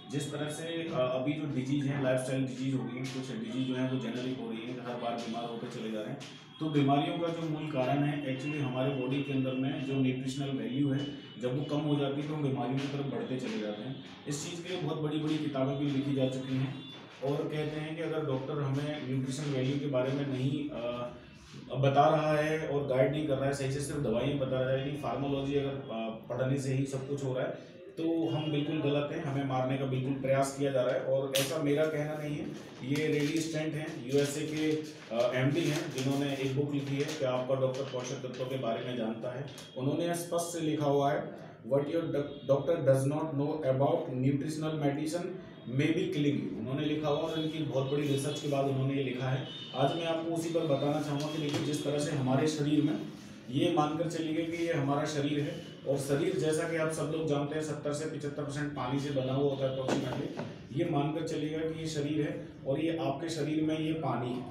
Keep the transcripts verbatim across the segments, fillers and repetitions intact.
जिस तरह से अ, अभी जो डिजीज हैं, लाइफस्टाइल डिजीज हो गई हैं, कुछ डिजीज जो है वो जेनरिक हो रही है, हर बार बीमार होकर चले जा रहे हैं। तो बीमारियों का जो मूल कारण है एक्चुअली हमारे बॉडी के अंदर में जो न्यूट्रिशनल वैल्यू है, जब वो कम हो जाती है तो हम बीमारियों की तरफ बढ़ते चले जाते हैं। इस चीज़ के लिए बहुत बड़ी बड़ी किताबें भी लिखी जा चुकी हैं और कहते हैं कि अगर डॉक्टर हमें न्यूट्रिशन वैल्यू के बारे में नहीं अ, बता रहा है और गाइड नहीं कर रहा है सही से, सिर्फ दवाइयाँ बता रहा है कि फार्माकोलॉजी अगर अ, पढ़ने से ही सब कुछ हो रहा है तो हम बिल्कुल गलत हैं। हमें मारने का बिल्कुल प्रयास किया जा रहा है और ऐसा मेरा कहना नहीं है। ये रेली स्टेंट हैं, यूएसए के एमडी हैं, जिन्होंने एक बुक लिखी है कि आपका डॉक्टर पोषक तत्वों के बारे में जानता है। उन्होंने स्पष्ट से लिखा हुआ है, what your doctor does not know about nutritional medicine may be killing you. उन्होंने लिखा हुआ और इनकी बहुत बड़ी रिसर्च के बाद उन्होंने ये लिखा है। आज मैं आपको उसी पर बताना चाहूँगा कि देखिए जिस तरह से हमारे शरीर में, ये मानकर चलिए कि ये हमारा शरीर है और शरीर जैसा कि आप सब लोग जानते हैं सत्तर से पचहत्तर परसेंट पानी से बना हुआ होता है अप्रोक्सीमेटली। ये मानकर चलिएगा कि ये शरीर है और ये आपके शरीर में ये पानी है,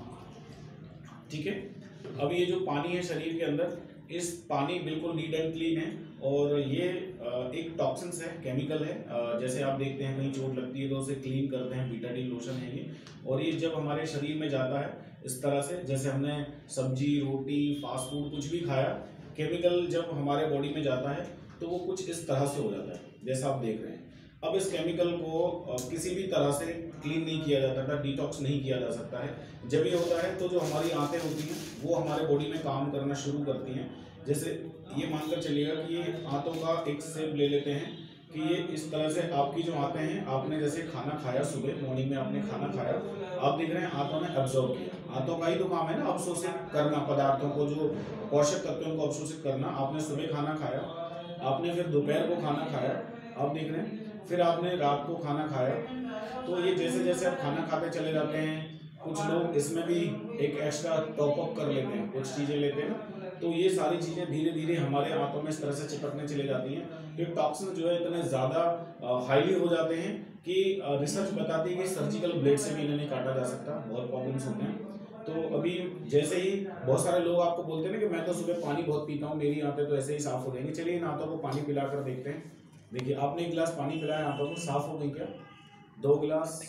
ठीक है। अब ये जो पानी है शरीर के अंदर, इस पानी बिल्कुल नीट एंड क्लीन है और ये एक टॉक्सिन्स है, केमिकल है। जैसे आप देखते हैं कहीं चोट लगती है तो उसे क्लीन करते हैं, बीटाडीन लोशन है ये। और ये जब हमारे शरीर में जाता है इस तरह से, जैसे हमने सब्जी, रोटी, फास्ट फूड कुछ भी खाया, केमिकल जब हमारे बॉडी में जाता है तो वो कुछ इस तरह से हो जाता है जैसा आप देख रहे हैं। अब इस केमिकल को किसी भी तरह से क्लीन नहीं किया जाता था, डिटॉक्स नहीं किया जा सकता है। जब ये होता है तो जो हमारी आंतें होती हैं वो हमारे बॉडी में काम करना शुरू करती हैं। जैसे ये मानकर चलिएगा कि ये आंतों का एक शेप ले लेते हैं कि ये इस तरह से आपकी जो आंतें हैं, आपने जैसे खाना खाया सुबह मॉर्निंग में, आपने खाना खाया, आप देख रहे हैं आंतों ने अब्जॉर्ब किया। आंतों का ही तो काम है ना अवशोषित करना, पदार्थों को, जो पोषक तत्वों को अवशोषित करना। आपने सुबह खाना खाया, आपने फिर दोपहर को खाना खाया, आप देख रहे हैं, फिर आपने रात को खाना खाया। तो ये जैसे जैसे आप खाना खाते चले जाते हैं, कुछ लोग इसमें भी एक एक्स्ट्रा टॉप अप कर लेते हैं, कुछ चीज़ें लेते हैं ना, तो ये सारी चीज़ें धीरे धीरे हमारे आंतों में इस तरह से चिपकने चले जाती हैं। ये टॉक्सिन जो है इतने ज़्यादा हाईली हो जाते हैं कि रिसर्च बताती है कि सर्जिकल ब्लेड से भी इन्हें नहीं काटा जा सकता, बहुत प्रॉब्लम्स होते हैं। तो अभी जैसे ही बहुत सारे लोग आपको बोलते हैं ना कि मैं तो सुबह पानी बहुत पीता हूँ, मेरी आंतें तो ऐसे ही साफ हो जाएंगी। चलिए इन आंतों को पानी पिलाकर देखते हैं। देखिए आपने एक गिलास पानी पिलाया, आंतों को साफ हो गई क्या? दो गिलास,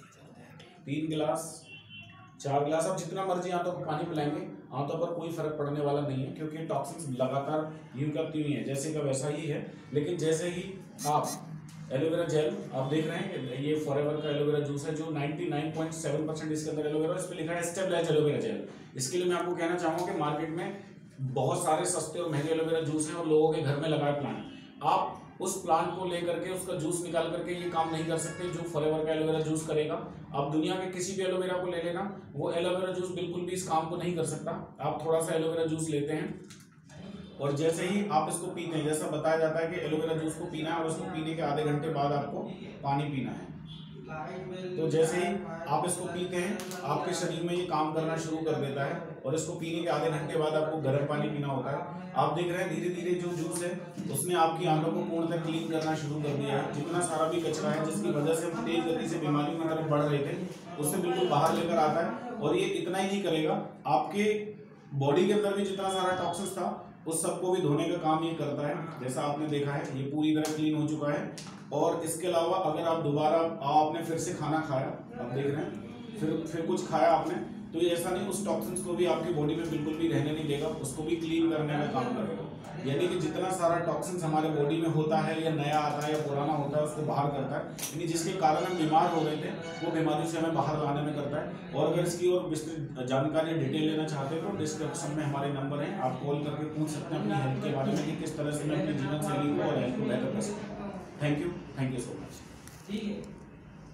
तीन गिलास, चार गिलास, आप जितना मर्जी आंतों को पानी पिलाएंगे आंतों पर कोई फर्क पड़ने वाला नहीं है, क्योंकि टॉक्सिन्स लगातार यूं करती हुई है जैसे का वैसा ही है। लेकिन जैसे ही आप एलोवेरा जेल, आप देख रहे हैं ये फॉरएवर का एलोवेरा जूस है जो निन्यानवे पॉइंट सात परसेंट इसके अंदर एलोवेरा, इस पर लिखा है स्टेबलाइज एलोवेरा जेल। इसके लिए मैं आपको कहना चाहूँगा कि मार्केट में बहुत सारे सस्ते और महंगे एलोवेरा जूस हैं और लोगों के घर में लगाए प्लांट, आप उस प्लांट को लेकर के उसका जूस निकाल करके ये काम नहीं कर सकते जो फॉरएवर का एलोवेरा जूस करेगा। आप दुनिया के किसी भी एलोवेरा को ले लेना, वो एलोवेरा जूस बिल्कुल भी इस काम को नहीं कर सकता। आप थोड़ा सा एलोवेरा जूस लेते हैं और जैसे ही आप इसको पीते हैं, जैसा बताया जाता है कि एलोवेरा जूस को पीना है और उसको पीने के आधे घंटे बाद आपको पानी पीना है। तो जैसे ही आप इसको पीते हैं आपके शरीर में ये काम करना शुरू कर देता है और इसको पीने के आधे घंटे बाद आपको गर्म पानी पीना होता है। आप देख रहे हैं धीरे धीरे जो जूस है उसने आपकी आंतों को पूर्णतः क्लीन करना शुरू कर दिया है। जितना सारा भी कचरा है जिसकी वजह से हम तेज गति से बीमारियों की तरफ बढ़ रहे थे, उससे बिल्कुल बाहर लेकर आता है। और ये इतना ही नहीं करेगा, आपके बॉडी के अंदर भी जितना सारा टॉक्सिन्स था उस सबको भी धोने का काम ये करता है। जैसा आपने देखा है ये पूरी तरह क्लीन हो चुका है। और इसके अलावा अगर आप दोबारा आपने फिर से खाना खाया, आप देख रहे हैं फिर फिर कुछ खाया आपने, तो ये ऐसा नहीं, उस टॉक्सिन्स को भी आपकी बॉडी में बिल्कुल भी रहने नहीं देगा, उसको भी क्लीन करने का काम करेगा। यानी कि जितना सारा टॉक्सिन्स हमारे बॉडी में होता है या नया आता है या पुराना होता है उसको बाहर करता है, यानी जिसके कारण हम बीमार हो रहे थे वो बीमारी से हमें बाहर लाने में करता है। और अगर इसकी और विस्तृत जानकारी डिटेल लेना चाहते हैं तो डिस्क्रिप्शन में हमारे नंबर हैं, आप कॉल करके पूछ सकते हैं अपनी हेल्थ के बारे में कि किस तरह से मैं अपने जीवन शैली को और हेल्थ को बेहतर कर सकता हूँ। Thank you.